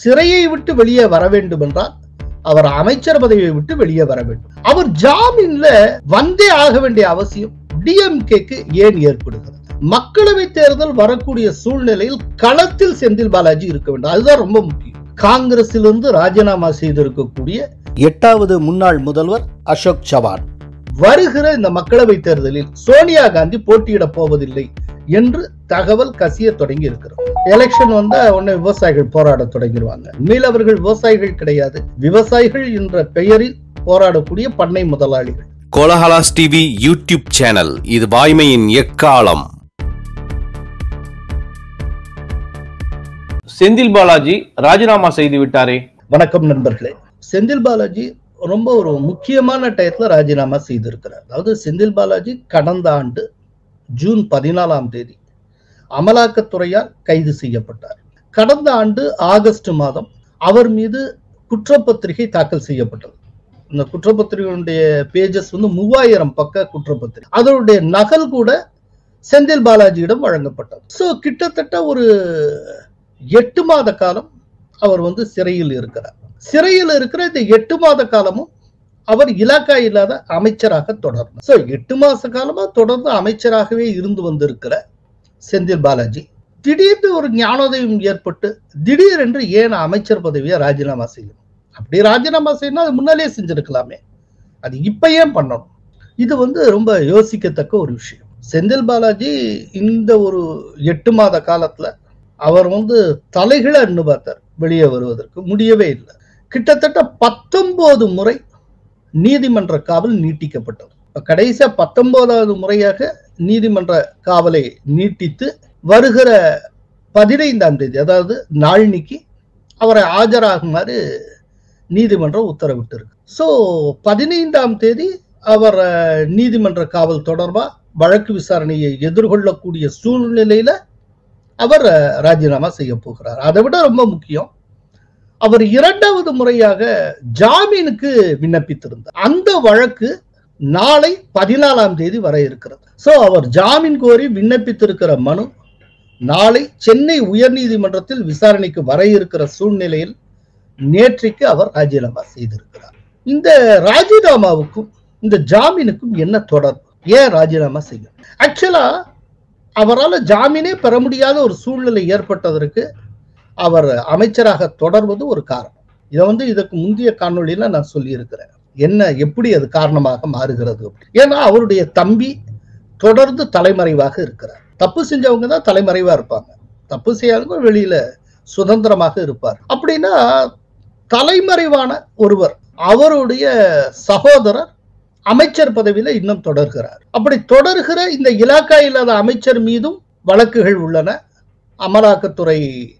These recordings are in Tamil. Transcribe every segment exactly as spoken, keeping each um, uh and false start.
சிறையை விட்டு வெளியே வர வேண்டும் என்றால் அவர் அமைச்சர் பதவியை விட்டு வெளியே வர வேண்டும். அவர் ஜாமீன்ல வந்தே ஆக வேண்டிய அவசியம் டிஎம்கேக்கு ஏன் ஏற்படுகிறது? மக்களவை தேர்தல் வரக்கூடிய சூழ்நிலையில் களத்தில் செந்தில் பாலாஜி இருக்க வேண்டும். அதுதான் ரொம்ப முக்கியம். காங்கிரசிலிருந்து ராஜினாமா செய்திருக்கக்கூடிய எட்டாவது முன்னாள் முதல்வர் அசோக் சவான் வருகிற இந்த மக்களவை தேர்தலில் சோனியா காந்தி போட்டியிட போவதில்லை என்று தகவல் கசிய தொடங்கி இருக்கிறோம். எலெக்ஷன் வந்தா உடனே விவசாயிகள் போராட தொடங்கிடுவாங்க. உண்மையில் அவர்கள் விவசாயிகள் கிடையாது, விவசாயிகள் என்ற பெயரில் போராடக்கூடிய பண்ணை முதலாளிகள். கோலஹலாஸ் டிவி யூடியூப் சேனல், இது வாய்மையின் எக்காலம். செந்தில் பாலாஜி ராஜினாமா செய்து விட்டாரே. வணக்கம் நண்பர்களே. செந்தில் பாலாஜி ரொம்ப ஒரு முக்கியமான டயத்துல ராஜினாமா செய்திருக்கிறார். அதாவது செந்தில் பாலாஜி கடந்த ஆண்டு ஜூன் பதினாலாம் தேதி அமலாக்கத்துறையால் கைது செய்யப்பட்டார். கடந்த ஆண்டு ஆகஸ்ட் மாதம் அவர் மீது குற்றப்பத்திரிகை தாக்கல் செய்யப்பட்டது. இந்த குற்றப்பத்திரிகையுடைய பேஜஸ் வந்து மூவாயிரம் பக்க குற்றப்பத்திரிகை. அதனுடைய நகல் கூட செந்தில் பாலாஜியிடம் வழங்கப்பட்டது. சோ கிட்டத்தட்ட ஒரு எட்டு மாத காலம் அவர் வந்து சிறையில் இருக்கிறார். சிறையில் இருக்கிற இந்த எட்டு மாத காலமும் அவர் இலாக்கா இல்லாத அமைச்சராக தொடர்ந்தார். சோ எட்டு மாச காலமா தொடர்ந்து அமைச்சராகவே இருந்து வந்திருக்கிற செந்தில் பாலாஜி திடீர்னு ஒரு ஞானோதயம் ஏற்பட்டு திடீரென்று ஏன் அமைச்சர் பதவியை ராஜினாமா செய்யணும்? அப்படி ராஜினாமா செய்யணும், அது முன்னாலே செஞ்சிருக்கலாமே, அது இப்ப ஏன் பண்ணணும்? இது வந்து ரொம்ப யோசிக்கத்தக்க ஒரு விஷயம். செந்தில் பாலாஜி இந்த ஒரு எட்டு மாத காலத்துல அவர் வந்து தலைகளை அண்ணு பார்த்தார், வெளியே வருவதற்கு முடியவே இல்லை. கிட்டத்தட்ட பத்தொன்பது முறை நீதிமன்ற காவல் நீட்டிக்கப்பட்டது. கடைசியா பத்தொன்பதாவது முறையாக நீதிமன்ற காவலை நீட்டித்து வருகிற பதினைந்தாம் தேதி, அதாவது நாள்னிக்கு அவரை ஆஜராகுமாறு நீதிமன்றம் உத்தரவிட்டு இருக்கு. சோ பதினைந்தாம் தேதி அவர் நீதிமன்ற காவல் தொடர்பா வழக்கு விசாரணையை எதிர்கொள்ளக்கூடிய சூழ்நிலையில அவர் ராஜினாமா செய்ய போகிறார். அதை விட ரொம்ப முக்கியம், அவர் இரண்டாவது முறையாக ஜாமீனுக்கு விண்ணப்பித்திருந்தார். அந்த வழக்கு நாளை பதினாலாம் தேதி வர இருக்கிறது. சோ அவர் ஜாமீன் கோரி விண்ணப்பித்திருக்கிற மனு நாளை சென்னை உயர்நீதிமன்றத்தில் விசாரணைக்கு வர இருக்கிற சூழ்நிலையில் நேற்றைக்கு அவர் ராஜினாமா செய்திருக்கிறார். இந்த ராஜினாமாவுக்கும் இந்த ஜாமீனுக்கும் என்ன தொடர்பு? ஏன் ராஜினாமா செய்யும்? ஆக்சுவலா அவரால் ஜாமீனே பெற முடியாத ஒரு சூழ்நிலை ஏற்பட்டதற்கு அவர் அமைச்சராக தொடர்வது ஒரு காரணம். இதை வந்து இதுக்கு முந்தைய காணொலியில நான் சொல்லி இருக்கிறேன், என்ன எப்படி அது காரணமாக மாறுகிறது. ஏன்னா அவருடைய தம்பி தொடர்ந்து தலைமறைவாக இருக்கிறார். தப்பு செஞ்சவங்க தான் தலைமறைவா இருப்பாங்க, தப்பு செய்யாதவங்க வெளியில சுதந்திரமாக இருப்பார். அப்படின்னா தலைமறைவான ஒருவர், அவருடைய சகோதரர் அமைச்சர் பதவியில இன்னும் தொடர்கிறார். அப்படி தொடர்கிற இந்த இலாக்கா இல்லாத அமைச்சர் மீதும் வழக்குகள் உள்ளன. அமலாக்கத்துறை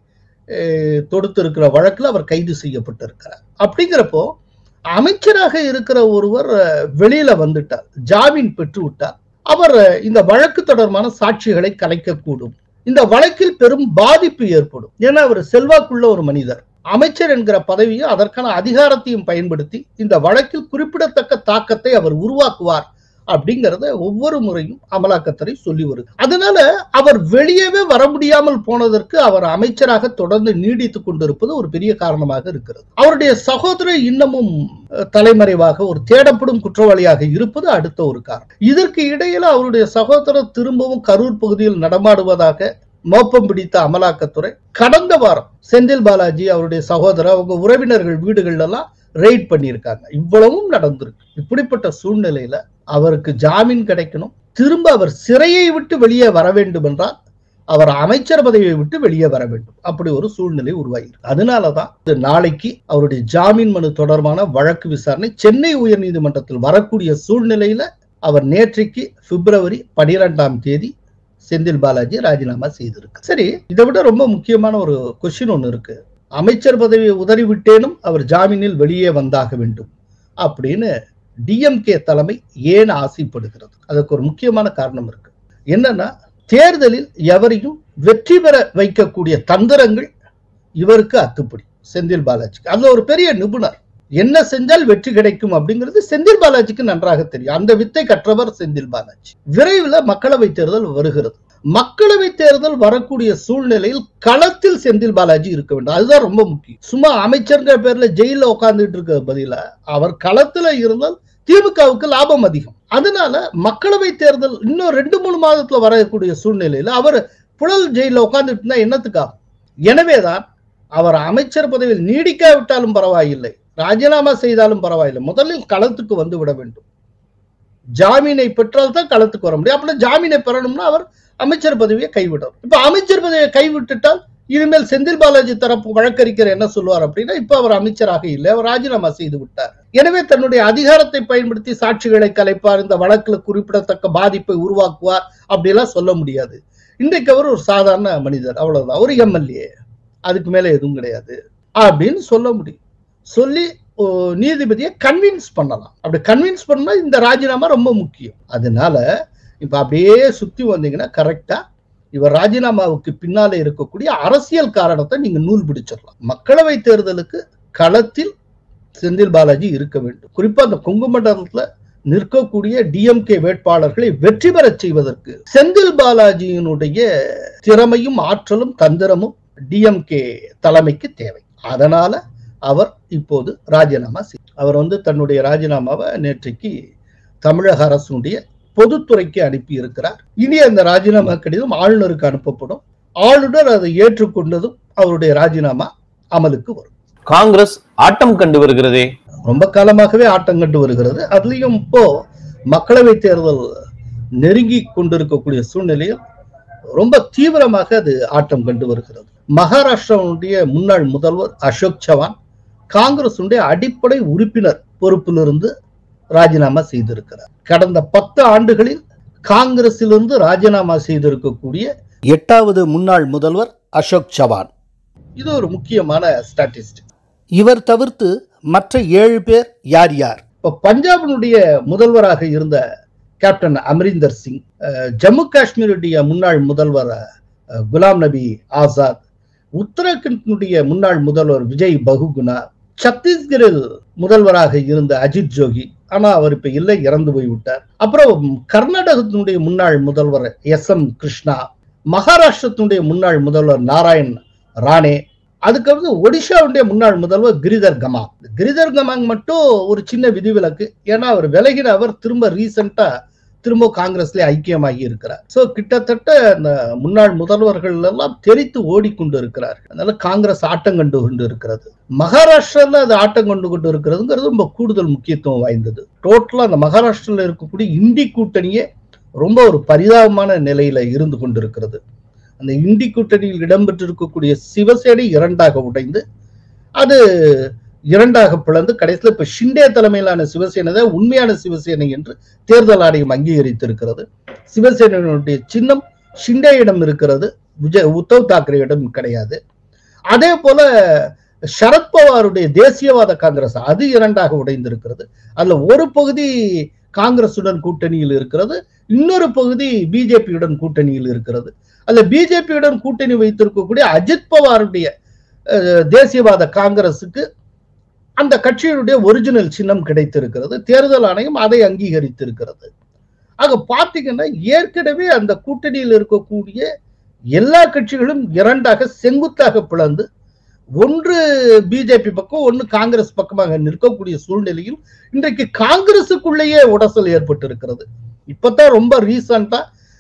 தொடுத்திருக்கிற வழக்குல அவர் கைது செய்யப்பட்டிருக்கிறார். அப்படிங்கிறப்போ அமைச்சராக இருக்கிற ஒருவர் வெளியில வந்துட்டார், ஜாமீன் பெற்று விட்டார், அவர் இந்த வழக்கு தொடர்பான சாட்சிகளை கலைக்கக்கூடும். இந்த வழக்கில் பெரும் பாதிப்பு ஏற்படும். ஏன்னா அவர் செல்வாக்குள்ள ஒரு மனிதர், அமைச்சர் என்கிற பதவியும் அதற்கான அதிகாரத்தையும் பயன்படுத்தி இந்த வழக்கில் குறிப்பிடத்தக்க தாக்கத்தை அவர் உருவாக்குவார் அப்படிங்கிறத ஒவ்வொரு முறையும் அமலாக்கத்துறை சொல்லி வருது. அதனால அவர் வெளியவே வர முடியாமல் போனதற்கு அவர் அமைச்சராக தொடர்ந்து நீடித்துக் கொண்டிருப்பது ஒரு பெரிய காரணமாக இருக்கிறது. அவருடைய சகோதரர் இன்னமும் தலைமறைவாக ஒரு தேடப்படும் குற்றவாளியாக இருப்பது அடுத்த ஒரு காரணம். இதற்கு இடையில அவருடைய சகோதரர் திரும்பவும் கரூர் பகுதியில் நடமாடுவதாக மோப்பம் பிடித்த அமலாக்கத்துறை கடந்த வாரம் செந்தில் பாலாஜி அவருடைய சகோதரர் அவங்க உறவினர்கள் வீடுகள் எல்லாம் ரெய்ட் பண்ணியிருக்காங்க. இவ்வளவும் நடந்திருக்கு. இப்படிப்பட்ட சூழ்நிலையில அவருக்கு ஜாமீன் கிடைக்கணும், திரும்ப அவர் சிறையை விட்டு வெளியே வர வேண்டும் என்றால் அவர் அமைச்சர் பதவியை விட்டு வெளியே வர வேண்டும். அப்படி ஒரு சூழ்நிலை உருவாகிருக்கு. அதனாலதான் நாளைக்கு அவருடைய ஜாமீன் மனு தொடர்பான வழக்கு விசாரணை சென்னை உயர்நீதிமன்றத்தில் வரக்கூடிய சூழ்நிலையில அவர் நேற்றைக்கு பிப்ரவரி பனிரெண்டாம் தேதி செந்தில் பாலாஜி ராஜினாமா செய்திருக்கு. சரி, இதை விட ரொம்ப முக்கியமான ஒரு கொஸ்டின் ஒண்ணு இருக்கு. அமைச்சர் பதவியை உதறிவிட்டேனும் அவர் ஜாமீனில் வெளியே வந்தாக வேண்டும் அப்படின்னு டிஎம்கே தலைமை ஏன் ஆசைப்படுகிறது? அதுக்கு ஒரு முக்கியமான காரணம் இருக்கு. என்னன்னா, தேர்தலில் எவரையும் வெற்றி பெற வைக்கக்கூடிய தந்திரங்கள் இவருக்கு அத்துப்படி, செந்தில் பாலாஜிக்கு. அதுல ஒரு பெரிய நிபுணர். என்ன செஞ்சால் வெற்றி கிடைக்கும் அப்படிங்கிறது செந்தில் பாலாஜிக்கு நன்றாக தெரியும். அந்த வித்தை கற்றவர் செந்தில் பாலாஜி. விரைவில் மக்களவை தேர்தல் வருகிறது. மக்களவை தேர்தல் வரக்கூடிய சூழ்நிலையில் களத்தில் செந்தில் பாலாஜி இருக்க வேண்டும். அதுதான் ரொம்ப முக்கியம். சும்மா அமைச்சர்கிற பேர்ல ஜெயில உட்கார்ந்துட்டு இருக்க பதிலா அவர் களத்துல இருந்தால் திமுகவுக்கு லாபம் அதிகம். அதனால மக்களவை தேர்தல் இன்னும் ரெண்டு மூணு மாதத்துல வரக்கூடிய சூழ்நிலையில அவர் புழல் ஜெயில உட்கார்ந்துட்டு இருந்தா என்னத்துக்காகும்? எனவேதான் அவர் அமைச்சர் பதவியில் நீடிக்காவிட்டாலும் பரவாயில்லை, ராஜினாமா செய்தாலும் பரவாயில்லை, முதலில் களத்துக்கு வந்து விட வேண்டும். ஜாமீனை பெற்றால் தான் களத்துக்கு வர முடியும். அப்படி ஜாமீனை பெறணும்னா அவர் அமைச்சர் பதவியை கைவிடணும். இப்ப அமைச்சர் பதவியை கைவிட்டுட்டால் இனிமேல் செந்தில் பாலாஜி தரப்பு வழக்கறிஞர் என்ன சொல்லுவார் அப்படின்னா, இப்ப அவர் அமைச்சராக இல்லை, அவர் ராஜினாமா செய்து விட்டார். எனவே தன்னுடைய அதிகாரத்தை பயன்படுத்தி சாட்சிகளை கலைப்பார், இந்த வழக்குல குறிப்பிடத்தக்க பாதிப்பை உருவாக்குவார் அப்படிலாம் சொல்ல முடியாது. இன்றைக்கு அவர் ஒரு சாதாரண மனிதர், அவ்வளவுதான், ஒரு எம்எல்ஏ, அதுக்கு மேல எதுவும் கிடையாது அப்படின்னு சொல்ல முடியும். சொல்லி நீதிபதியை கன்வின்ஸ் பண்ணலாம். அப்படி கன்வின்ஸ் பண்ணா இந்த ராஜினாமா ரொம்ப முக்கியம். அதனால இப்ப அப்படியே சுத்தி வந்தீங்கன்னா கரெக்டா இவர் ராஜினாமாவுக்கு பின்னாலே இருக்கக்கூடிய அரசியல் காரணத்தை நீங்க நூல் பிடிச்சிடலாம். மக்களவை தேர்தலுக்கு களத்தில் செந்தில் பாலாஜி இருக்க வேண்டும். குறிப்பா அந்த கொங்கு மண்டலத்துல நிற்கக்கூடிய டிஎம்கே வேட்பாளர்களை வெற்றி பெற செய்வதற்கு செந்தில் பாலாஜியினுடைய திறமையும் ஆற்றலும் தந்திரமும் டிஎம்கே தலைமைக்கு தேவை. அதனால அவர் இப்போது ராஜினாமா செய்ய அவர் வந்து தன்னுடைய ராஜினாமாவை நேற்றைக்கு தமிழக அரசுடைய பொதுத்துறைக்கு அனுப்பி இருக்கிறார். இனி அந்த ராஜினாமா கடிதம் ஆளுநருக்கு அனுப்பப்படும். ஆளுநர் அதை ஏற்றுக்கொண்டதும் அவருடைய ராஜினாமா அமலுக்கு வரும். காங்கிரஸ் ஆட்டம் கண்டு வருகிறதே, ரொம்ப காலமாகவே ஆட்டம் கண்டு வருகிறது. அதுலயும் இப்போ மக்களவை தேர்தல் நெருங்கி கொண்டிருக்கக்கூடிய சூழ்நிலையில் ரொம்ப தீவிரமாக அது ஆட்டம் கண்டு வருகிறது. மகாராஷ்டிராவுடைய முன்னாள் முதல்வர் அசோக் சவான் காங்கிரஸ் அடிப்படை உறுப்பினர் பொறுப்பிலிருந்து ராஜினாமா செய்திருக்கிறார். கடந்த பத்து ஆண்டுகளில் காங்கிரசிலிருந்து ராஜினாமா செய்திருக்கக்கூடிய எட்டாவது முன்னாள் முதல்வர் அசோக் சவான். இது ஒரு முக்கியமான ஸ்டாட்டிஸ்டிக். இவர் தவிர்த்து மற்ற ஏழு பேர் யார் யார்? இப்போ பஞ்சாபினுடைய முதல்வராக இருந்த கேப்டன் அமரிந்தர் சிங், ஜம்மு காஷ்மீருடைய முன்னாள் முதல்வர் குலாம் நபி ஆசாத், உத்தரகண்டினுடைய முன்னாள் முதல்வர் விஜய் பகுகுணா, சத்தீஸ்கரில் முதல்வராக இருந்த அஜித் ஜோகி, ஆனா அவர் இப்ப இல்லை, இறந்து போய்விட்டார். அப்புறம் கர்நாடகத்தினுடைய முன்னாள் முதல்வர் எஸ் எம் கிருஷ்ணா, மகாராஷ்டிரத்தினுடைய முன்னாள் முதல்வர் நாராயண் ராணே, அதுக்கடுத்து ஒடிஷாவுடைய முன்னாள் முதல்வர் கிரிதர் கமாங். கிரிதர் கமாங் மட்டும் ஒரு சின்ன விதிவிலக்கு, ஏன்னா அவர் விலகின அவர் திரும்ப ரீசெண்டா திரும்ப காங்கிரஸ்ல ஐக்கியமாகி இருக்கிறார். சோ கிட்டத்தட்ட அந்த முன்னாள் முதல்வர்கள் எல்லாம் தெரித்து ஓடிக்கொண்டு இருக்கிறார். அதனால காங்கிரஸ் ஆட்டம் கண்டு கொண்டு இருக்கிறது. மகாராஷ்டிரால அது ஆட்டம் கொண்டு கொண்டு இருக்கிறதுங்கிறது ரொம்ப கூடுதல் முக்கியத்துவம் வாய்ந்தது. டோட்டலா அந்த மகாராஷ்டிரால இருக்கக்கூடிய இந்தி கூட்டணியே ரொம்ப ஒரு பரிதாபமான நிலையில இருந்து கொண்டிருக்கிறது. அந்த இந்தி கூட்டணியில் இடம்பெற்றிருக்கக்கூடிய சிவசேனை இரண்டாக உடைந்து அது இரண்டாக பிளந்து கடைசியில் இப்ப ஷிண்டே தலைமையிலான சிவசேனை தான் உண்மையான சிவசேனை என்று தேர்தல் ஆணையம் அங்கீகரித்திருக்கிறது. சிவசேனையினுடைய சின்னம் ஷிண்டேயிடம் இருக்கிறது, விஜய் உத்தவ் தாக்கரேயிடம் கிடையாது. அதே போல சரத்பவாருடைய தேசியவாத காங்கிரஸ் அது இரண்டாக உடைந்திருக்கிறது. அதுல ஒரு பகுதி காங்கிரசுடன் கூட்டணியில் இருக்கிறது, இன்னொரு பகுதி பிஜேபியுடன் கூட்டணியில் இருக்கிறது. அதுல பிஜேபியுடன் கூட்டணி வைத்திருக்கக்கூடிய அஜித் பவாருடைய தேசியவாத காங்கிரசுக்கு அந்த கட்சியினுடைய ஒரிஜினல் சின்னம் கிடைத்திருக்கிறது. தேர்தல் ஆணையம் அதை அங்கீகரித்திருக்கிறது. ஆக பாத்தீங்கன்னா ஏற்கனவே அந்த கூட்டணியில் இருக்கக்கூடிய எல்லா கட்சிகளும் இரண்டாக செங்குத்தாக பிளந்து ஒன்று பிஜேபி பக்கம் ஒன்று காங்கிரஸ் பக்கமாக நிற்கக்கூடிய சூழ்நிலையில் இன்றைக்கு காங்கிரசுக்குள்ளேயே உடசல் ஏற்பட்டு இருக்கிறது. இப்பதான் ரொம்ப ரீசெண்டா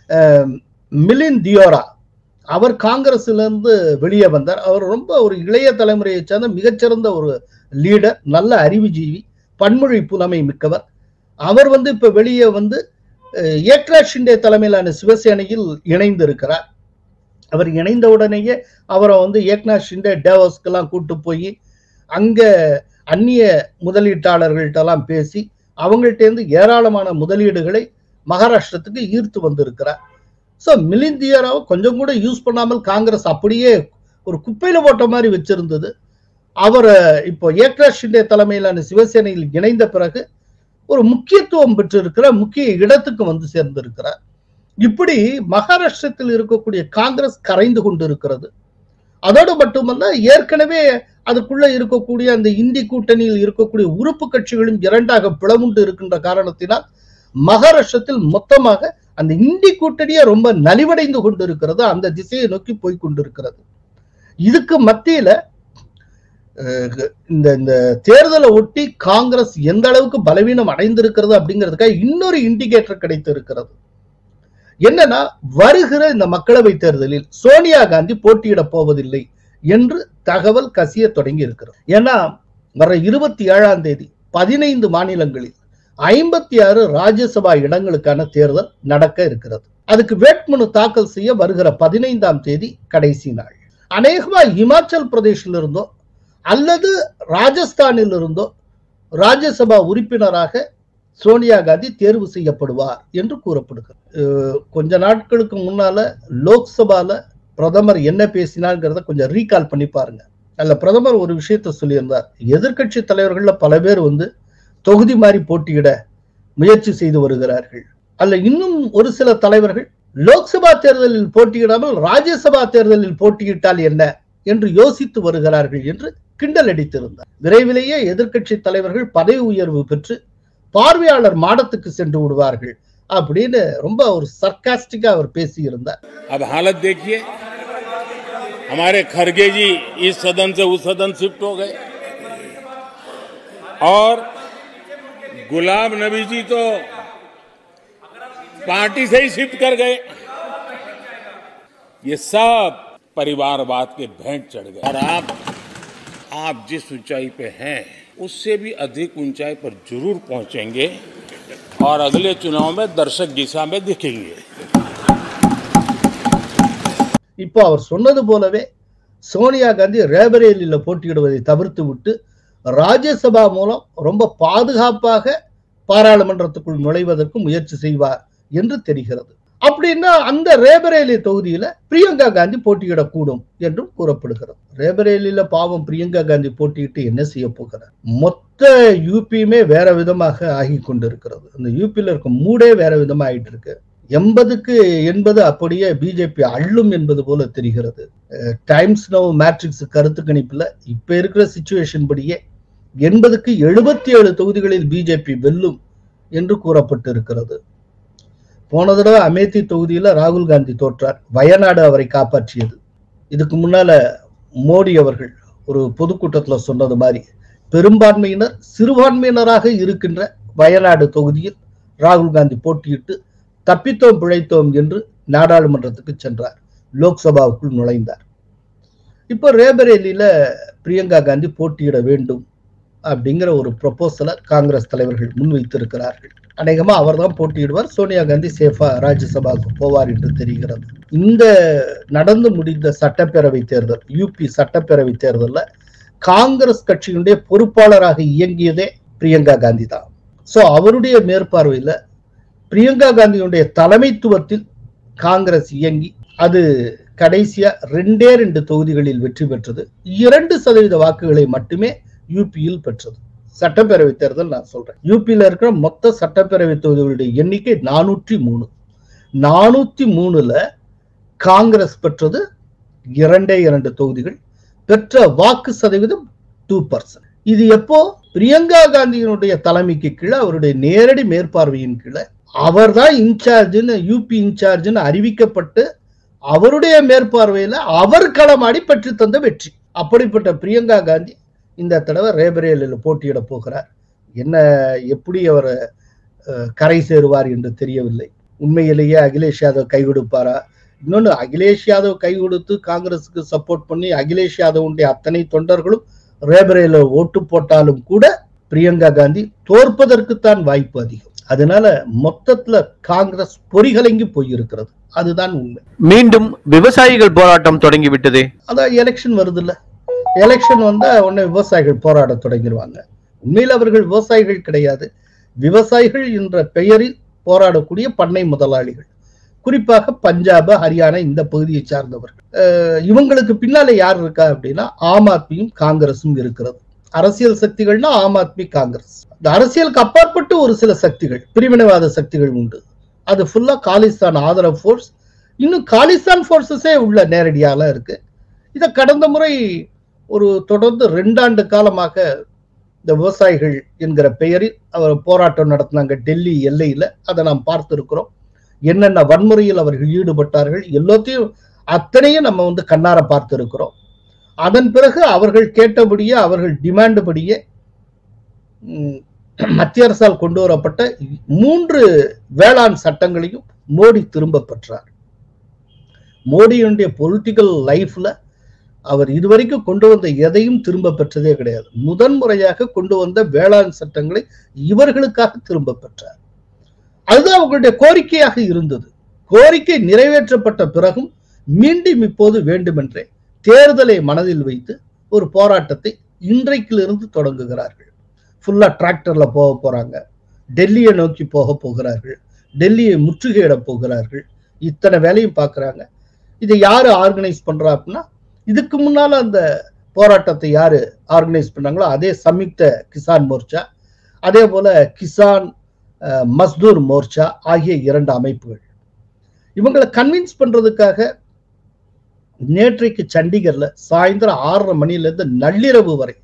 மிலிந்த் தியோரா அவர் காங்கிரஸ்ல இருந்து வெளியே வந்தார். அவர் ரொம்ப ஒரு இளைய தலைமுறையை சேர்ந்த மிகச்சிறந்த ஒரு லீடர், நல்ல அறிவுஜீவி, பன்மொழி புலமை மிக்கவர். அவர் வந்து இப்ப வெளியே வந்து ஏக்நாத் ஷிண்டே தலைமையிலான சிவசேனையில் இணைந்து இருக்கிறார். அவர் இணைந்த உடனேயே அவரை வந்து ஏக்நாத் ஷிண்டே டேவோஸ்க்கு எல்லாம் கூட்டு போய் அங்க அந்நிய முதலீட்டாளர்கள்ட்ட எல்லாம் பேசி அவங்கள்ட்ட இருந்து ஏராளமான முதலீடுகளை மகாராஷ்டிரத்துக்கு ஈர்த்து வந்திருக்கிறார். சோ மிலிந்த் தியோராவை கொஞ்சம் கூட யூஸ் பண்ணாமல் காங்கிரஸ் அப்படியே ஒரு குப்பையில போட்ட மாதிரி வச்சிருந்தது. அவர் இப்போ ஏக்நாத் ஷிண்டே தலைமையிலான சிவசேனையில் இணைந்த பிறகு ஒரு முக்கியத்துவம் பெற்றிருக்கிற முக்கிய இடத்துக்கு வந்து சேர்ந்திருக்கிறார். இப்படி மகாராஷ்டிரத்தில் இருக்கக்கூடிய காங்கிரஸ் கரைந்து கொண்டிருக்கிறது. அதோடு மட்டுமல்ல, ஏற்கனவே அதுக்குள்ள இருக்கக்கூடிய அந்த இந்தி கூட்டணியில் இருக்கக்கூடிய உறுப்பு கட்சிகளும் இரண்டாக பிளவுண்டு இருக்கின்ற காரணத்தினால் மகாராஷ்டிரத்தில் மொத்தமாக அந்த இண்டி கூட்டணியே ரொம்ப நலிவடைந்து கொண்டிருக்கிறது, அந்த திசையை நோக்கி போய் கொண்டிருக்கிறது. இதுக்கு மத்தியில இந்த இந்த தேர்தலை ஒட்டி காங்கிரஸ் எந்த அளவுக்கு பலவீனம் அடைந்திருக்கிறது அப்படிங்கிறதுக்காக இன்னொரு இண்டிகேட்டர் கிடைத்து இருக்கிறது. என்னன்னா, வருகிற இந்த மக்களவை தேர்தலில் சோனியா காந்தி போட்டியிட போவதில்லை என்று தகவல் கசிய தொடங்கி இருக்கிறது. ஏன்னா வர இருபத்தி ஏழாம் தேதி பதினைந்து மாநிலங்களில் ஐம்பத்தி ஆறு ராஜ்யசபா இடங்களுக்கான தேர்தல் நடக்க இருக்கிறது. அதுக்கு வேட்புமனு தாக்கல் செய்ய வருகிற பதினைந்தாம் தேதி கடைசி நாள். அநேகமா இமாச்சல் பிரதேசில் இருந்தோ அல்லது ராஜஸ்தானில் இருந்தோ ராஜ்யசபா உறுப்பினராக சோனியா காந்தி தேர்வு செய்யப்படுவார் என்று கூறப்படுகிறது. கொஞ்ச நாட்களுக்கு முன்னால லோக்சபால பிரதமர் என்ன பேசினார்ங்கிறத கொஞ்சம் ரீகால் பண்ணி பாருங்க. அல்ல, பிரதமர் ஒரு விஷயத்த சொல்லியிருந்தார். எதிர்கட்சி தலைவர்கள்ல பல பேர் வந்து தொகுதி மாறி போட்டியிட முயற்சி செய்து வருகிறார்கள். அல்ல, இன்னும் ஒரு சில தலைவர்கள் லோக்சபா தேர்தலில் போட்டியிடாமல் ராஜ்யசபா தேர்தலில் போட்டியிட்டால் என்ன என்று யோசித்து வருகிறார்கள் என்று கிண்டல் அடித்திருந்தார். விரைவிலேயே எதிர்கட்சி தலைவர்கள் பதவி உயர்வு பெற்று பார்வையாளர் மாடத்துக்கு சென்று விடுவார்கள் அப்படின்னு ரொம்ப ஒரு சர்க்காஸ்டிக்கா அவர் பேசியிருந்தார். अब हालत देखिए, हमारे खरगे जी इस सदन से उस सदन शिफ्ट हो गए और गुलाम नबी जी तो पार्टी से ही शिफ्ट कर गए। ये सब परिवारवाद के भेंट चढ़ गए और आप आप जिस ऊंचाई पे हैं उससे भी अधिक ऊंचाई पर जरूर पहुंचेंगे और अगले चुनाव में दर्शक दिशा में दिखेंगे। இப்போ அவர் சொன்னது போலவே சோனியா காந்தி ரேபரேலியில போட்டியிடுவதை தவிர்த்து விட்டு ராஜ்யசபா மூலம் ரொம்ப பாதுகாப்பாக பாராளுமன்றத்துக்குள் நுழைவதற்கு முயற்சி செய்வார் என்று தெரிகிறது. அப்படின்னா அந்த ரேபரேலி தொகுதியில பிரியங்கா காந்தி போட்டியிடக்கூடும் என்றும் கூறப்படுகிறது. ரேபரேலியில பாவம் பிரியங்கா காந்தி போட்டியிட்டு என்ன செய்ய போகிறார்? மொத்த யூபியுமே வேற விதமாக ஆகி கொண்டிருக்கிறது. அந்த யூபியில இருக்க மூடே வேற விதமா ஆயிட்டு இருக்கு. எண்பதுக்கு எண்பது அப்படியே பிஜேபி அள்ளும் என்பது போல தெரிகிறது. டைம்ஸ் நவ் மேட்ரிக்ஸ் கருத்து கணிப்புல இப்ப இருக்கிற சிச்சுவேஷன் படியே எண்பதுக்கு எழுபத்தி ஏழு தொகுதிகளில் பிஜேபி வெல்லும் என்று கூறப்பட்டு இருக்கிறது. போன தடவை அமேதி தொகுதியில ராகுல் காந்தி தோற்றார். வயநாடு அவரை காப்பாற்றியது. இதுக்கு முன்னால மோடி அவர்கள் ஒரு பொதுக்கூட்டத்துல சொன்னது மாதிரி பெரும்பான்மையினர் சிறுபான்மையினராக இருக்கின்ற வயநாடு தொகுதியில் ராகுல் காந்தி போட்டியிட்டு தப்பித்தோம் பிழைத்தோம் என்று நாடாளுமன்றத்துக்கு சென்றார், லோக்சபாவுக்குள் நுழைந்தார். இப்போ ரேபரேலியில பிரியங்கா காந்தி போட்டியிட வேண்டும் அப்படிங்கிற ஒரு ப்ரொபோசலை காங்கிரஸ் தலைவர்கள் முன்வைத்திருக்கிறார்கள். அநேகமா அவர் தான் போட்டியிடுவார். சோனியா காந்தி சேஃபா ராஜ்யசபாவுக்கு போவார் என்று தெரிகிறது. இந்த நடந்து முடிந்த சட்டப்பேரவை தேர்தல், யூபி சட்டப்பேரவை தேர்தல்ல காங்கிரஸ் கட்சியினுடைய பொறுப்பாளராக இயங்கியதே பிரியங்கா காந்தி தான். சோ அவருடைய மேற்பார்வையில பிரியங்கா காந்தியுடைய தலைமைத்துவத்தில் காங்கிரஸ் இயங்கி அது கடைசியா ரெண்டே ரெண்டு தொகுதிகளில் வெற்றி பெற்றது. இரண்டு சதவீத வாக்குகளை மட்டுமே யூபியில் பெற்றது. சட்டப்பேரவை தேர்தல் நான் சொல்றேன். யூபியில இருக்கிற மொத்த சட்டப்பேரவை தொகுதிகளுடைய எண்ணிக்கை நானூற்றி மூணு. நானூத்தி மூணுல காங்கிரஸ் பெற்றது இரண்டே இரண்டு தொகுதிகள். பெற்ற வாக்கு சதவீதம் டூ பர்சன்ட். இது எப்போ? பிரியங்கா காந்தியினுடைய தலைமைக்கு கீழே, அவருடைய நேரடி மேற்பார்வையின் கீழே அவர் தான் இன்சார்ஜ்னு யூபி இன்சார்ஜ்னு அறிவிக்கப்பட்டு அவருடைய மேற்பார்வையில அவர் களமாடி பெற்று தந்த வெற்றி. அப்படிப்பட்ட பிரியங்கா காந்தி இந்த தடவை ரேபரேலில் போட்டியிட போகிறார். என்ன எப்படி அவர் கரை சேருவார் என்று தெரியவில்லை. உண்மையிலேயே அகிலேஷ் யாதவ் கை கொடுப்பாரா? இன்னொன்னு, அகிலேஷ் யாதவ் கை கொடுத்து காங்கிரஸுக்கு சப்போர்ட் பண்ணி அகிலேஷ் யாதவுடைய அத்தனை தொண்டர்களும் ரேபரேல ஓட்டு போட்டாலும் கூட பிரியங்கா காந்தி தோற்பதற்குத்தான் வாய்ப்பு அதிகம். அதனால மொத்தத்துல காங்கிரஸ் பொறிகலங்கி போயிருக்கிறது. அதுதான் உண்மை. மீண்டும் விவசாயிகள் போராட்டம் தொடங்கிவிட்டது. அதான் எலெக்ஷன் வருது இல்ல, எலெக்ஷன் வந்தா உடனே விவசாயிகள் போராட தொடங்கிடுவாங்க. உண்மையில் அவர்கள் விவசாயிகள் கிடையாது. விவசாயிகள் என்ற பெயரில் போராடக்கூடிய பண்ணை முதலாளிகள், குறிப்பாக பஞ்சாப், ஹரியானா இந்த பகுதியை சார்ந்தவர்கள். இவங்களுக்கு பின்னால யார் இருக்கா அப்படின்னா ஆம் ஆத்மியும் காங்கிரஸும் இருக்கிறது. அரசியல் சக்திகள்னா ஆம் ஆத்மி, காங்கிரஸ். இந்த அரசியலுக்கு அப்பாற்பட்டு ஒரு சில சக்திகள், பிரிவினைவாத சக்திகள் உண்டு. அது ஃபுல்லா காலிஸ்தான் ஆதரவு போர்ஸ். இன்னும் காலிஸ்தான் போர்ஸஸே உள்ள நேரடியால இருக்கு. இதை கடந்த முறை ஒரு தொடர்ந்து ரெண்டாண்டு காலமாக இந்த விவசாயிகள் என்கிற பெயரில் அவர் போராட்டம் நடத்தினாங்க டெல்லி எல்லையில. அதை நாம் பார்த்திருக்கிறோம். என்னென்ன வன்முறையில் அவர்கள் ஈடுபட்டார்கள் எல்லாத்தையும் அத்தனையும் நம்ம வந்து கண்ணார பார்த்து இருக்கிறோம். அதன் பிறகு அவர்கள் கேட்டபடியே அவர்கள் டிமாண்ட் படியே மத்திய அரசால் கொண்டு வரப்பட்ட மூன்று வேளாண் சட்டங்களையும் மோடி திரும்ப பெற்றார். மோடியுடைய பொலிட்டிக்கல் லைஃப்ல அவர் இதுவரைக்கும் கொண்டு வந்த எதையும் திரும்ப பெற்றதே கிடையாது. முதன்முறையாக கொண்டு வந்த வேளாண் சட்டங்களை இவர்களுக்காக திரும்ப பெற்றார். அதுதான் அவங்களுடைய கோரிக்கையாக இருந்தது. கோரிக்கை நிறைவேற்றப்பட்ட பிறகும் மீண்டும் இப்போது வேண்டுமென்றே தேர்தலை மனதில் வைத்து ஒரு போராட்டத்தை இன்றைக்கிலிருந்து தொடங்குகிறார்கள். ஃபுல்லா டிராக்டர்ல போக போறாங்க, டெல்லியை நோக்கி போக போகிறார்கள், டெல்லியை முற்றுகையிட போகிறார்கள். இத்தனை வேலையும் பார்க்கறாங்க. இதை யாரு ஆர்கனைஸ் பண்றா அப்படின்னா, இதுக்கு முன்னால அந்த போராட்டத்தை யாரு ஆர்கனைஸ் பண்ணாங்களோ அதே சம்யுக்த கிசான் மோர்ச்சா, அதே போல கிசான் மஸ்தூர் மோர்ச்சா ஆகிய இரண்டு அமைப்புகள். இவங்களை கன்வின்ஸ் பண்றதுக்காக நேற்றைக்கு சண்டிகர்ல சாயந்தரம் ஆறரை மணில இருந்து நள்ளிரவு வரை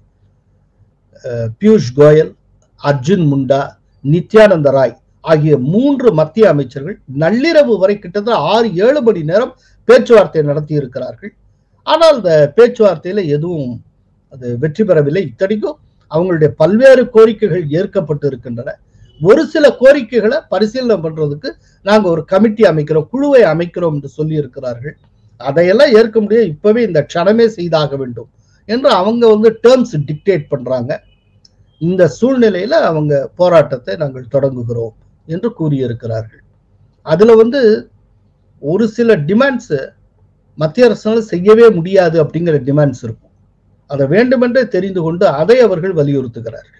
பியூஷ் கோயல், அர்ஜுன் முண்டா, நித்யானந்த ராய் ஆகிய மூன்று மத்திய அமைச்சர்கள் நள்ளிரவு வரை கிட்டத்தட்ட ஆறு ஏழு மணி நேரம் பேச்சுவார்த்தை நடத்தி இருக்கிறார்கள். ஆனால் இந்த பேச்சுவார்த்தையில எதுவும் அது வெற்றி பெறவில்லை. இத்தனைக்கும் அவங்களுடைய பல்வேறு கோரிக்கைகள் ஏற்கப்பட்டு இருக்கின்றன. ஒரு சில கோரிக்கைகளை பரிசீலனை பண்றதுக்கு நாங்க ஒரு கமிட்டி அமைக்கிறோம், குழுவை அமைக்கிறோம் என்று சொல்லி இருக்கிறார்கள். அதையெல்லாம் ஏற்க முடியாது, இப்பவே இந்த க்ஷணமே செய்தாக வேண்டும் என்று அவங்க வந்து டேர்ம்ஸ் டிக்டேட் பண்றாங்க. இந்த சூழ்நிலையில அவங்க போராட்டத்தை நாங்கள் தொடங்குகிறோம் என்று கூறியிருக்கிறார்கள். அதுல வந்து ஒரு சில டிமாண்ட்ஸ் மத்திய அரசால் செய்யவே முடியாது அப்படிங்கிற டிமாண்ட்ஸ் இருக்கும். அதை வேண்டுமென்றே தெரிந்து கொண்டு அதை அவர்கள் வலியுறுத்துகிறார்கள்.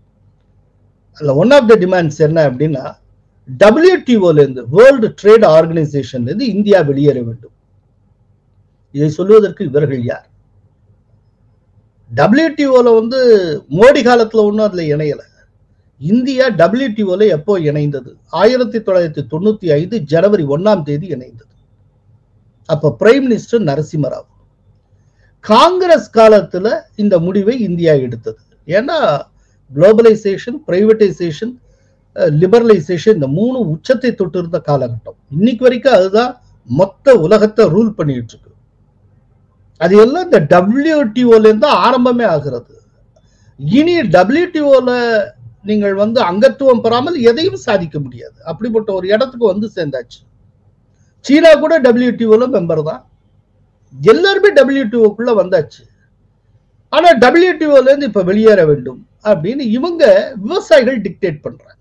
அதுல ஒன் ஆஃப் த டிமாண்ட்ஸ் என்ன அப்படின்னா, டபிள்யூடிஓல இருந்து, வேர்ல்டு ட்ரேட் ஆர்கனைசேஷன்ல இருந்து இந்தியா வெளியேற வேண்டும். இதை சொல்வதற்கு இவர்கள் யார்? டபிள்யூடிஓல வந்து மோடி காலத்துல ஒன்றும் அதுல இணையல. இந்தியா டபிள்யூடிஓல எப்போ இணைந்தது? ஆயிரத்தி தொள்ளாயிரத்தி தொண்ணூத்தி ஐந்து ஜனவரி ஒன்னாம் தேதி இணைந்தது. அப்ப பிரைம் மினிஸ்டர் நரசிம்மராவ். காங்கிரஸ் காலத்துல இந்த முடிவை இந்தியா எடுத்தது. ஏன்னா குளோபலைசேஷன், பிரைவேடைசேஷன், லிபரலைசேஷன் இந்த மூணு உச்சத்தை தொட்டு இருந்த காலகட்டம். இன்னைக்கு வரைக்கும் அதுதான் மொத்த உலகத்தை ரூல் பண்ணிட்டு இருக்கு. அது எல்லாம் இந்த டபிள்யூடிஓல இருந்து ஆரம்பமே ஆகிறது. இனி டபிள்யூடிஓல நீங்கள் வந்து அங்கத்துவம் பெறாமல் எதையும் சாதிக்க முடியாது. அப்படிப்பட்ட ஒரு இடத்துக்கு வந்து சேர்ந்தாச்சு. சீனா கூட டபிள்யூடிஓல மெம்பர் தான். எல்லாருமே டபிள்யூடிஓக்குள்ள வந்தாச்சு. ஆனா டபிள்யூடிஓல இருந்து இப்ப வெளியேற வேண்டும் அப்படின்னு இவங்க விவசாயிகள் டிக்டேட் பண்றாங்க.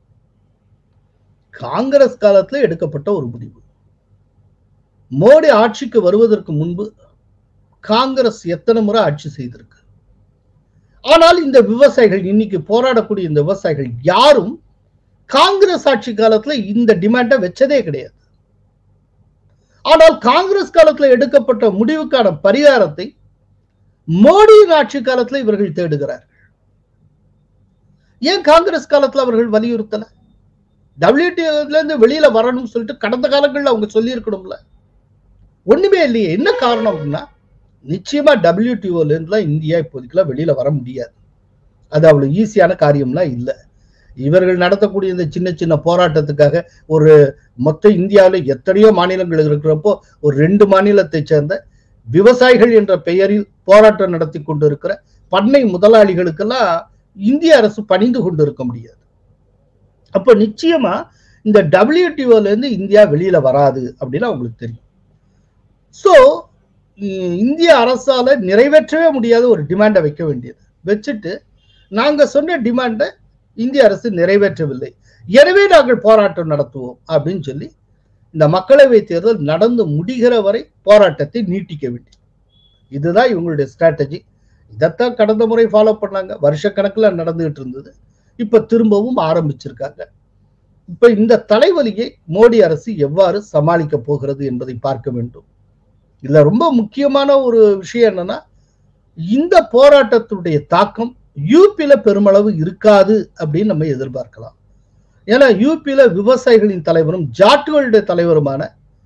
காங்கிரஸ் காலத்துல எடுக்கப்பட்ட ஒரு முடிவு. மோடி ஆட்சிக்கு வருவதற்கு முன்பு காங்கிரஸ் எத்தனை முறை ஆட்சி செய்திருக்கு. ஆனால் இந்த விவசாயிகள், இன்னைக்கு போராடக்கூடிய இந்த விவசாயிகள் யாரும் காங்கிரஸ் ஆட்சி காலத்துல இந்த டிமாண்டை வச்சதே கிடையாது. ஆனால் காங்கிரஸ் காலத்துல எடுக்கப்பட்ட முடிவுக்கான பரிகாரத்தை மோடியின் ஆட்சி காலத்துல இவர்கள் தேடுகிறார்கள். ஏன் காங்கிரஸ் காலத்துல அவர்கள் வலியுறுத்தல? டபிள்யூடிஓல இருந்து வெளியில வரணும்னு சொல்லிட்டு கடந்த காலங்கள்ல அவங்க சொல்லி இருக்கணும்ல. ஒண்ணுமே இல்லையே. என்ன காரணம் அப்படின்னா, நிச்சயமா டபிள்யூடிஓல இருந்துலாம் இந்தியா இப்போதைக்குலாம் வெளியில வர முடியாது. அது அவ்வளவு ஈஸியான காரியம்லாம் இல்லை. இவர்கள் நடத்தக்கூடிய இந்த சின்ன சின்ன போராட்டத்துக்காக ஒரு மொத்த இந்தியாவில் எத்தனையோ மாநிலங்கள் இருக்கிறப்போ ஒரு ரெண்டு மாநிலத்தை சேர்ந்த விவசாயிகள் என்ற பெயரில் போராட்டம் நடத்தி கொண்டு இருக்கிற பண்ணை முதலாளிகளுக்கெல்லாம் இந்திய அரசு பணிந்து கொண்டு இருக்க முடியாது. அப்ப நிச்சயமா இந்த டபிள்யூடிஓல இருந்து இந்தியா வெளியில வராது அப்படின்னு அவங்களுக்கு தெரியும். சோ இந்திய அரசால நிறைவேற்றவே முடியாத ஒரு டிமாண்டை வைக்க வேண்டியது. வச்சுட்டு நாங்க சொன்ன டிமாண்டை இந்திய அரசு நிறைவேற்றவில்லை, எனவே நாங்கள் போராட்டம் நடத்துவோம் அப்படின்னு சொல்லி இந்த மக்களவை தேர்தல் நடந்து முடிகிற வரை போராட்டத்தை நீட்டிக்க வேண்டியது. இதுதான் இவங்களுடைய ஸ்ட்ராட்டஜி. இதைத்தான் கடந்த முறை ஃபாலோ பண்ணாங்க. வருஷ கணக்கில் நடந்துகிட்டு இருந்தது. இப்ப திரும்பவும் ஆரம்பிச்சிருக்காங்க. இப்ப இந்த தலைவலியை மோடி அரசு எவ்வாறு சமாளிக்க போகிறது என்பதை பார்க்க வேண்டும். இதுல ரொம்ப முக்கியமான ஒரு விஷயம் என்னன்னா, இந்த போராட்டத்துடைய தாக்கம் யூபியில பெருமளவு இருக்காது அப்படின்னு நம்ம எதிர்பார்க்கலாம். ஏன்னா யூபியில விவசாயிகளின் தலைவரும் ஜாட்டுகளுடைய தலைவருமான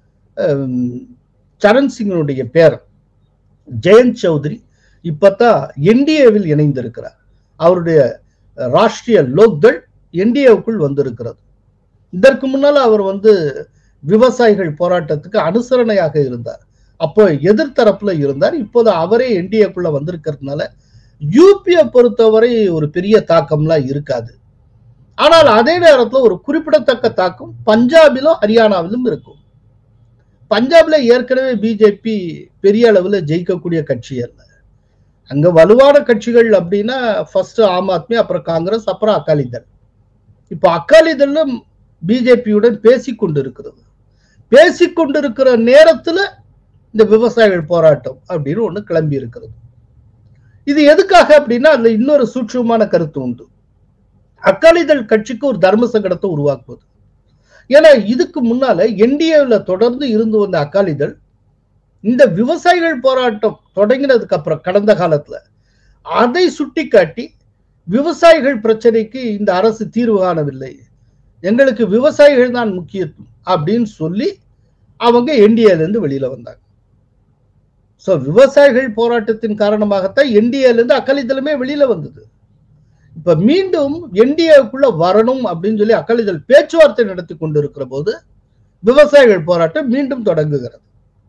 சரண் சிங்கினுடைய பேர் ஜெயந்த் சௌத்ரி இப்பதான் என்டிஏவில் இணைந்திருக்கிறார். அவருடைய ராஷ்டிரிய லோக்தள் என்டிஏவுக்குள் வந்திருக்கிறது. இதற்கு முன்னால அவர் வந்து விவசாயிகள் போராட்டத்துக்கு அனுசரணையாக இருந்தார். அப்போ எதிர்த்தரப்புல இருந்தார். இப்போது அவரே என்டிஏக்குள்ள வந்திருக்கிறதுனால யூபியை பொறுத்தவரை ஒரு பெரிய தாக்கம்லாம் இருக்காது. ஆனால் அதே நேரத்தில் ஒரு குறிப்பிடத்தக்க தாக்கம் பஞ்சாபிலும் ஹரியானாவிலும் இருக்கும். பஞ்சாப்ல ஏற்கனவே பிஜேபி பெரிய அளவில் ஜெயிக்கக்கூடிய கட்சி அல்ல. அங்க வலுவான கட்சிகள் அப்படின்னா ஃபர்ஸ்ட் ஆம் ஆத்மி, அப்புறம் காங்கிரஸ், அப்புறம் அகாலிதள். இப்போ அகாலிதளும் பிஜேபியுடன் பேசிக்கொண்டிருக்கிறது. பேசிக்கொண்டிருக்கிற நேரத்தில் இந்த விவசாயிகள் போராட்டம் அப்படின்னு ஒண்ணு கிளம்பி இருக்கிறது. இது எதுக்காக அப்படின்னா அதுல இன்னொரு சூட்சமான கருத்து உண்டு. அகாலிதள் கட்சிக்கு ஒரு தர்ம சங்கடத்தை உருவாக்குவது. ஏன்னா இதுக்கு முன்னால என்டிஏல தொடர்ந்து இருந்து வந்த அகாலிதள் இந்த விவசாயிகள் போராட்டம் தொடங்கினதுக்கு அப்புறம் கடந்த காலத்துல அதை சுட்டி காட்டி விவசாயிகள் பிரச்சனைக்கு இந்த அரசு தீர்வு காணவில்லை, எங்களுக்கு விவசாயிகள் தான் முக்கியத்துவம் அப்படின்னு சொல்லி அவங்க என்டிஏல இருந்து வெளியில வந்தாங்க. சோ விவசாயிகள் போராட்டத்தின் காரணமாகத்தான் என்டிஏல இருந்து அகாலிதளுமே வெளியில வந்தது. இப்ப மீண்டும் என்டிஏக்குள்ள வரணும் அப்படின்னு சொல்லி அகாலிதள் பேச்சுவார்த்தை நடத்தி கொண்டிருக்கிற போது விவசாயிகள் போராட்டம் மீண்டும் தொடங்குகிறது.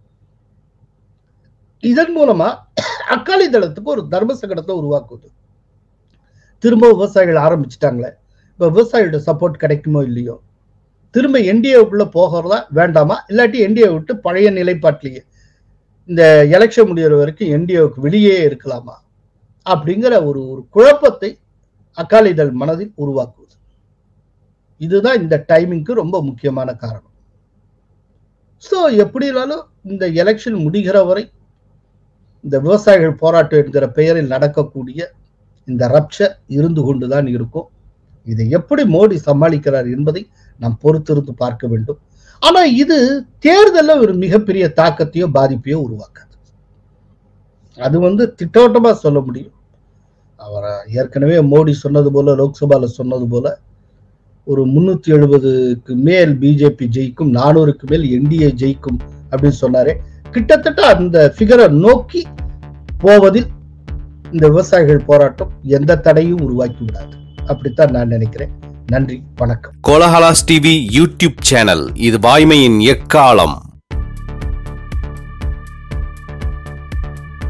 இதன் மூலமா அகாலிதளத்துக்கு ஒரு தர்ம சங்கடத்தை உருவாக்குது. திரும்ப விவசாயிகள் ஆரம்பிச்சுட்டாங்களே, இப்ப விவசாயியோட சப்போர்ட் கிடைக்குமோ இல்லையோ, திரும்ப என்டிஏக்குள்ள போகிறதா வேண்டாமா, இல்லாட்டி என்டிஏ விட்டு பழைய நிலைப்பாட்டிலேயே இந்த எலெக்ஷன் முடிகிற வரைக்கும் என்டிஏவுக்கு வெளியே இருக்கலாமா அப்படிங்கிற ஒரு ஒரு குழப்பத்தை அகாலிதள் மனதில் உருவாக்குவது. இதுதான் இந்த டைமிங்க்கு ரொம்ப முக்கியமான காரணம். ஸோ எப்படினாலும் இந்த எலெக்ஷன் முடிகிற வரை இந்த விவசாயிகள் போராட்டம் என்கிற பெயரில் நடக்கக்கூடிய இந்த ரப்சர் இருந்து கொண்டுதான் இருக்கும். இதை எப்படி மோடி சமாளிக்கிறார் என்பதை நாம் பொறுத்திருந்து பார்க்க வேண்டும். ஆனா இது தேர்தலில் ஒரு மிகப்பெரிய தாக்கத்தையோ பாதிப்பையோ உருவாக்காது. அது வந்து திட்டவட்டமா சொல்ல முடியும். அவர் ஏற்கனவே மோடி சொன்னது போல, லோக்சபால சொன்னது போல ஒரு முன்னூத்தி எழுபதுக்கு மேல் பிஜேபி ஜெயிக்கும், நானூறுக்கு மேல் என்டிஏ ஜெயிக்கும் அப்படின்னு சொன்னாரே. கிட்டத்தட்ட அந்த ஃபிகரை நோக்கி போவதில் இந்த விவசாயிகள் போராட்டம் எந்த தடையும் உருவாக்கி விடாது. அப்படித்தான் நான் நினைக்கிறேன். நன்றி, வணக்கம். கோலஹலாஸ் டிவி யூடியூப் சேனல், இது வாய்மையின் எக்காலம்.